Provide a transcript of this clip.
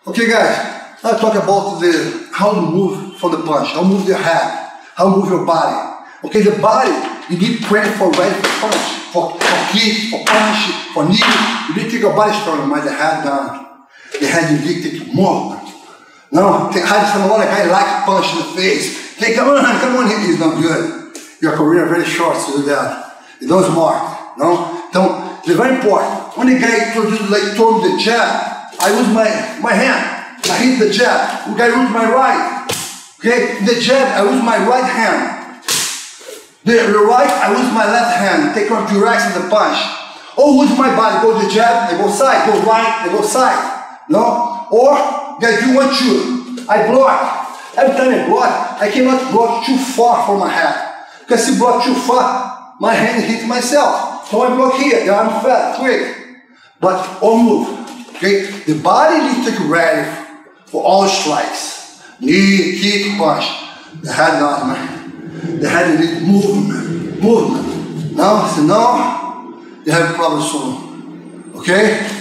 Okay guys, I'll talk about how to move for the punch, how to move your head, how to move your body. Okay, the body, you need training for ready for punch, for kick, for punch, for knee. You need to take your body strong, but the head down. The head you need to take movement. No, tem raiva de a guy like punch in the face. Hey, come on, it's not good. Your career is very short to do that. You don't smart, no? Então, it's very important. When the guy throw the jab, I use my hand. I hit the jab. The guy used my right. Okay, the jab, I use my right hand. The right, I use my left hand. Take on direction the punch. Or use my body. Go to the jab, I go side. Go right, I go side. No? Or, guys, do one shoot. I block. Every time I block, I cannot block too far from my head. Because if I block too far, my hand hits myself. So I block here, the arm fast, quick. But all move. Okay? The body needs to get ready for all strikes. Knee, kick, punch. The head not, man. The head needs movement. Movement. Now, you have a problem soon. Okay?